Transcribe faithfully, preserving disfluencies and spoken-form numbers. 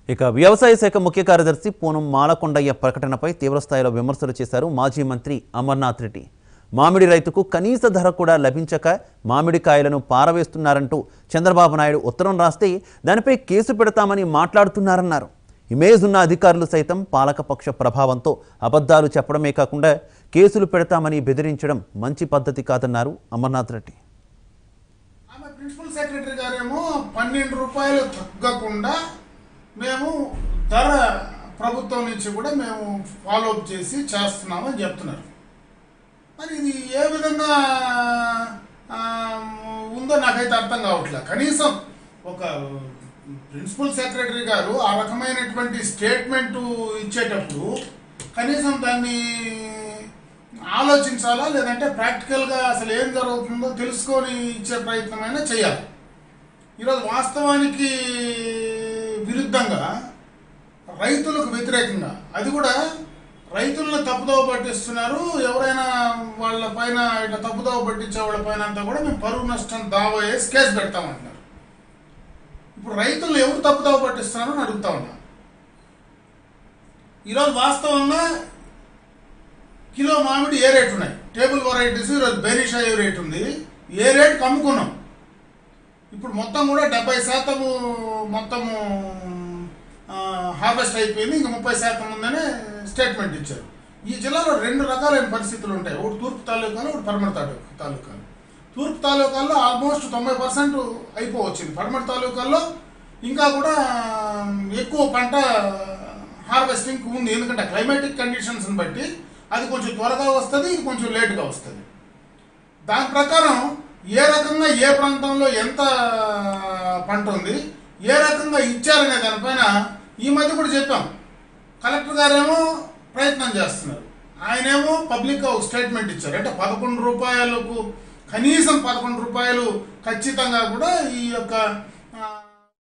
ఇక వ్యవసాయ శాఖ ముఖ్య కార్యదర్శి పూనం మాలకొండయ్య ప్రకటనపై తీవ్రస్థాయిలో విమర్శలు చేశారు మాజీ మంత్రి అమర్నాథ్ రెడ్డి. మామిడి రైతుకు కనీస ధర కూడా లభించక మామిడికాయలను పారవేస్తున్నారంటూ చంద్రబాబు నాయుడు ఉత్తరం రాస్తే దానిపై కేసు పెడతామని మాట్లాడుతున్నారన్నారు. ఇమేజ్ ఉన్న అధికారులు సైతం పాలకపక్ష ప్రభావంతో అబద్ధాలు చెప్పడమే కాకుండా కేసులు పెడతామని బెదిరించడం మంచి పద్ధతి కాదన్నారు అమర్నాథ్ రెడ్డి. ఆమె ప్రిన్సిపల్ సెక్రటరీ గారేమో పన్నెండు రూపాయలు తగ్గకుండా మేము ధర ప్రభుత్వం నుంచి కూడా మేము ఫాలోఅప్ చేసి చేస్తున్నామని చెప్తున్నారు. మరి ఇది ఏ విధంగా ఉందో నాకైతే అర్థం కావట్లేదు. కనీసం ఒక ప్రిన్సిపల్ సెక్రటరీ గారు ఆ రకమైనటువంటి స్టేట్మెంటు ఇచ్చేటప్పుడు కనీసం దాన్ని ఆలోచించాలా, లేదంటే ప్రాక్టికల్గా అసలు ఏం జరుగుతుందో తెలుసుకొని ఇచ్చే ప్రయత్నమైనా చేయాలి. ఈరోజు వాస్తవానికి విరుద్ధంగా రైతులకు వ్యతిరేకంగా, అది కూడా రైతులను తప్పుదోవ పట్టిస్తున్నారు. ఎవరైనా వాళ్ళ పైన ఇట్లా తప్పుదోవ పట్టించే వాళ్ళ పైన అంతా కూడా మేము పరువు నష్టం దావా వేసి కేసు పెడతామంటున్నారు. ఇప్పుడు రైతులను ఎవరు తప్పుదోవ పట్టిస్తున్నారో అని అడుగుతా ఉన్నా. ఈరోజు వాస్తవంగా కిలో మామిడి ఏ రేటు ఉన్నాయి, టేబుల్ వెరైటీస్ ఈరోజు బెనిషా ఏ రేటు ఉంది, ఏ రేటుకి అమ్ముకున్నాం. ఇప్పుడు మొత్తం కూడా డెబ్బై శాతము మొత్తము హార్వెస్ట్ అయిపోయింది, ఇంకా ముప్పై శాతం ఉందని స్టేట్మెంట్ ఇచ్చారు. ఈ జిల్లాలో రెండు రకాలైన పరిస్థితులు ఉంటాయి. ఒకటి తూర్పు తాలూకాలు, ఒకటి పడమట తాలూకాలు. తూర్పు తాలూకాల్లో ఆల్మోస్ట్ తొంభై పర్సెంట్ అయిపోవచ్చింది. పడమట తాలూకాల్లో ఇంకా కూడా ఎక్కువ పంట హార్వెస్టింగ్ ఉంది. ఎందుకంటే క్లైమాటిక్ కండిషన్స్ని బట్టి అది కొంచెం త్వరగా వస్తుంది, ఇది కొంచెం లేటుగా వస్తుంది. దాని ప్రకారం ఏ రకంగా ఏ ప్రాంతంలో ఎంత పంట ఉంది, ఏ రకంగా ఇచ్చారనే దానిపైన ఈ మధ్య కూడా చెప్పాం. కలెక్టర్ గారేమో ప్రయత్నం చేస్తున్నారు, ఆయనేమో పబ్లిక్గా ఒక స్టేట్మెంట్ ఇచ్చారు. అంటే పదకొండు రూపాయలకు కనీసం పదకొండు రూపాయలు ఖచ్చితంగా కూడా ఈ యొక్క